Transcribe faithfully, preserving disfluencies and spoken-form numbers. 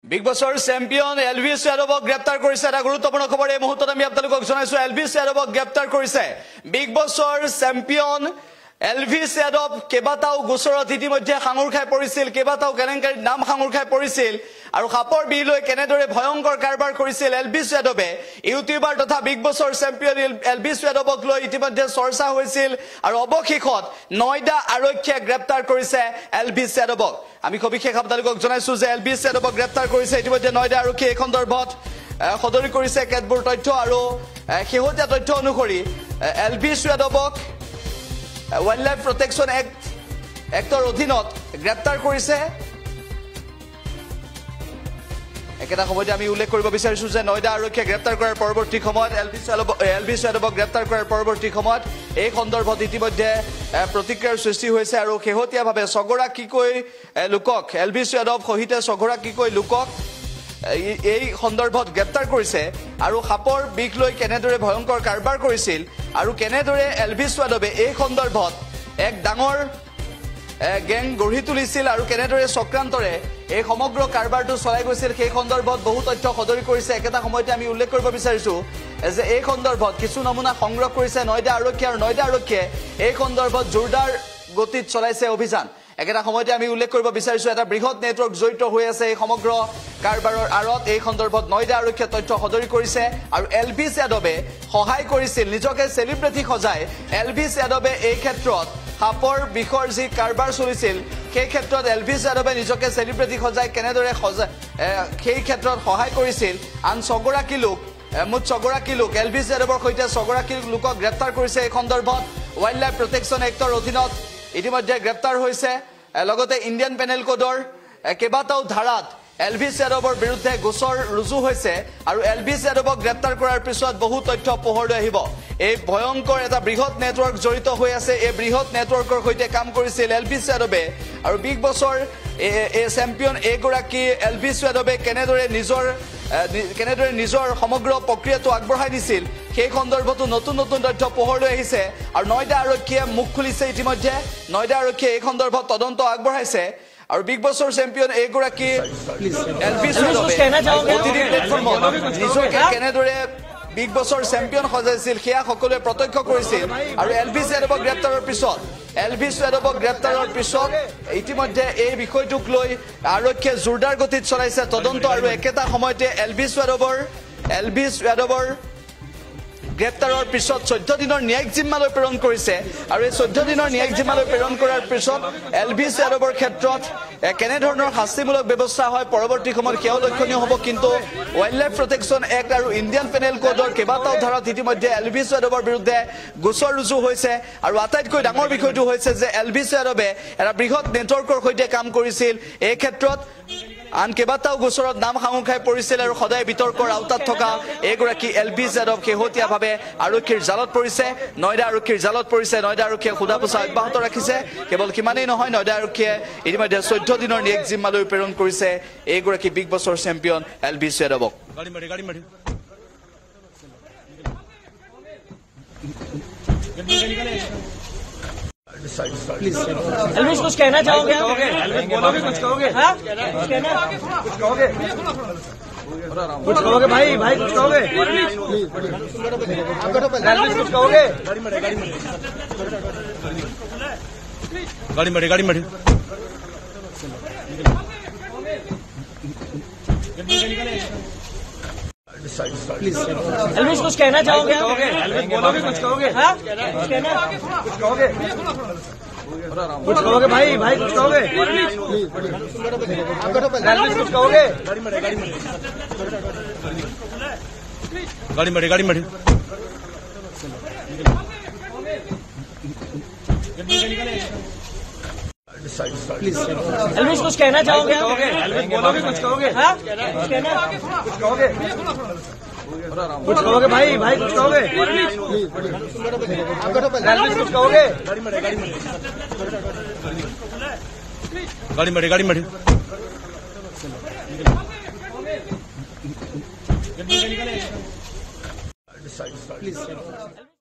big Boss champion Elvish যাদৱক গ্ৰেপ্তাৰ কৰিছে এটা গুৰুত্বপূৰ্ণ খবৰ এই মুহূৰ্তত আমি আপোনালোকক জনাইছো এলভিছ যাদৱক গ্ৰেপ্তাৰ কৰিছে big Boss champion Elvis Yadav কেবাটাও গোচৰত ইতিমধ্যে সাঙুৰ খাই পৰিছিল কেবাটাও কেলেংকাৰীৰ নাম সাঙুৰ খাই পৰিছিল আৰু খাপৰ বিলৈ কেনেদৰে ভয়ংকৰ কাৰবাৰ কৰিছিল এলভিছ যাদৱে ইউটিউবাৰ তথা বিগ বছৰ চেম্পিয়ন এলভিছ যাদৱক লৈ ইতিমধ্যে চৰ্চা হৈছিল আৰু অৱশেষত নয়ডা আৰক্ষীয়ে গ্ৰেপ্তাৰ কৰিছে এলভিছ যাদৱক আমি সবিশেষ আপোনালোকক জনাইছো যে এলভিছ যাদৱক গ্ৰেপ্তাৰ কৰিছে ইতিমধ্যে নয়ডা আৰক্ষীয়ে এই সন্দৰ্ভত সদৰি কৰিছে কেতবোৰ তথ্য আৰু শেহতীয়া তথ্য অনুসৰি এলভিছ যাদৱক Wild Life Protection Act Actor অধীনত গ্ৰেপ্তাৰ কৰিছে একেটা সময়তে আমি উল্লেখ কৰিব বিচাৰিছো যে নয়ডা আৰক্ষীয়ে গ্ৰেপ্তাৰ কৰাৰ পৰৱৰ্তী সময়ত এলভিছ যাদৱ এলভিছ যাদৱক গ্ৰেপ্তাৰ কৰাৰ পৰৱৰ্তী সময়ত এই সন্দৰ্ভত ইতিমধ্যে প্ৰতিক্ৰিয়াৰ সৃষ্টি হৈছে আৰু শেহতীয়াভাৱে ছগৰাকীকৈ লোকক এলভিছ যাদৱ সহিতে ছগৰাকীকৈ লোকক এই সন্দৰ্ভত গ্ৰেপ্তাৰ কৰিছে আৰু খাপৰ বিষ লৈ কেনেদৰে ভয়ংকৰ কাৰবাৰ কৰিছিল আৰু কেনেদৰে এলভিছ যাদৱে এই সন্দৰ্ভত এক ডাঙৰ গেং গঢ়ি তুলিছিল আৰু কেনেদৰে চক্ৰান্তৰে এই সমগ্ৰ কাৰবাৰটো চলাই গৈছিল সেই সন্দৰ্ভত বহু তথ্য সদৰি কৰিছে একেটা সময়তে আমি উল্লেখ কৰিব বিচাৰিছো যে এই সন্দৰ্ভত কিছু নমুনা সংগ্ৰহ কৰিছে নয়ডা আৰক্ষী আৰু নয়ডা আৰক্ষীয়ে এই সন্দৰ্ভত জোৰদাৰ গতিত চলাইছে অভিযান একেটা সময়তে আমি উল্লেখ কৰিব বিচাৰিছো এটা বৃহৎ নেটৱৰ্ক জড়িত হৈ আছে এই সমগ্ৰ কাৰবাৰৰ আৰত এই সন্দৰ্ভত নয়ডা আৰক্ষীয়ে তথ্য সদৰি কৰিছে আৰু এলভিছ যাদৱে সহায় কৰিছিল নিজকে সেলিব্ৰিটি সজাই এলভিছ যাদৱে এই ক্ষেত্ৰত খাপৰ বিষৰ যি কাৰবাৰ চলিছিল সেই ক্ষেত্ৰত এলভিছ যাদৱে নিজকে সেলিব্ৰিটি সজাই কেনেদৰে সেই ক্ষেত্ৰত সহায় কৰিছিল আন ছগৰাকী লোক মুঠ ছগৰাকী লোক এলভিছ যাদৱৰ সৈতে ছগৰাকী লোকক গ্ৰেপ্তাৰ কৰিছে এই সন্দৰ্ভত ৱাইল্ড লাইফ প্ৰটেকশ্যন এক্টৰ অধীনত ইতিমধ্যে গ্ৰেপ্তাৰ হৈছে লগতে ইণ্ডিয়ান পেনেল কোডৰ কেবাটাও ধাৰাত এলভিছ যাদৱৰ বিৰুদ্ধে গোচৰ ৰুজু হৈছে আৰু এলভিছ যাদৱক গ্ৰেপ্তাৰ কৰাৰ পিছত বহু তথ্য পোহৰলৈ আহিব এই ভয়ংকৰ এটা বৃহৎ নেটৱৰ্ক জড়িত হৈ আছে এই বৃহৎ নেটৱৰ্কৰ সৈতে কাম কৰিছিল এলভিছ যাদৱে আৰু বিগ বছৰ এই চেম্পিয়ন এগৰাকী এলভিছ যাদৱে কেনেদৰে নিজৰ কেনেদৰে নিজৰ সমগ্ৰ প্ৰক্ৰিয়াটো আগবঢ়াই নিছিল সেই সন্দৰ্ভতো নতুন নতুন তথ্য পোহৰলৈ আহিছে আৰু নয়ডা আৰক্ষীয়ে মুখ খুলিছে ইতিমধ্যে নয়ডা আৰক্ষীয়ে এই সন্দৰ্ভত তদন্ত আগবঢ়াইছে আৰু বিগ বছৰ চেম্পিয়ন এগৰাকী এলভিছ যাদৱে অতিথি প্লেটফৰ্মত নিজকে কেনেদৰে বিগ বছৰ চেম্পিয়ন সজাইছিল সেয়া সকলোৱে প্ৰত্যক্ষ কৰিছিল আৰু এলভিছ যাদৱক গ্ৰেপ্তাৰৰ পিছত এলভিছ যাদৱক গ্ৰেপ্তাৰৰ পিছত ইতিমধ্যে এই বিষয়টোক লৈ আৰক্ষীয়ে জোৰদাৰ গতিত চলাইছে তদন্ত আৰু একেটা সময়তে এলভিছ যাদৱৰ এলভিছ যাদৱৰ গ্ৰেপ্তাৰৰ পিছত চৈধ্য দিনৰ ন্যায়িক জিম্মালৈ প্ৰেৰণ কৰিছে আৰু এই চৈধ্য দিনৰ ন্যায়িক জিম্মালৈ প্ৰেৰণ কৰাৰ পিছত এলভিছ যাদৱৰ ক্ষেত্ৰত কেনেধৰণৰ শাস্তিমূলক ব্যৱস্থা হয় পৰৱৰ্তী সময়ত সেয়াও লক্ষণীয় হ'ব কিন্তু ৱাইল্ড লাইফ প্ৰটেকশ্যন এক্ট আৰু ইণ্ডিয়ান পেনেল কোডৰ কেইবাটাও ধাৰাত ইতিমধ্যে এলভিছ যাদৱৰ বিৰুদ্ধে গোচৰ ৰুজু হৈছে আৰু আটাইতকৈ ডাঙৰ বিষয়টো হৈছে যে এলভিছ যাদৱে এটা বৃহৎ নেটৱৰ্কৰ সৈতে কাম কৰিছিল এই ক্ষেত্ৰত আন কেইবাটাও গোচৰত নাম সাঙুৰ খাই পৰিছিল আৰু সদায় বিতৰ্কৰ আওতাত থকা এগৰাকী এলভিছ যাদৱ শেহতীয়াভাৱে আৰক্ষীৰ জালত পৰিছে নয়ডা আৰক্ষীৰ জালত পৰিছে নয়ডা আৰক্ষীয়ে সোধা পোছা অব্যাহত ৰাখিছে কেৱল সিমানেই নহয় নয়ডা আৰক্ষীয়ে ইতিমধ্যে চৈধ্য দিনৰ ন্যায়িক জিম্মালৈ প্ৰেৰণ কৰিছে এগৰাকী বিগ বছৰ চেম্পিয়ন এলভিছ যাদৱক प्लीज एल्विश कुछ कहना चाहोगे बोलोगे कुछ कहोगे हाँ कुछ कहना कुछ कहोगे कुछ कहोगे भाई भाई कुछ कहोगे एल्विश कुछ कहोगे गाड़ी मड़ी गाड़ी मड़ी प्लीज एल्विश कुछ कहना चाहोगे बोलोगे कुछ कहोगे हाँ कुछ कहना कुछ कहोगे कुछ कहोगे भाई भाई कुछ कहोगे एल्विश कुछ कहोगे गाड़ी मड़ी गाड़ी मड़ी प्लीज एल्विश कुछ कहना चाहोगे बोलोगे कुछ कहोगे हाँ कुछ कहना कुछ कहोगे कुछ कहोगे भाई भाई कुछ कहोगे एल्विश कुछ कहोगे गाड़ी मड़ी गाड़ी मड़ी प्लीज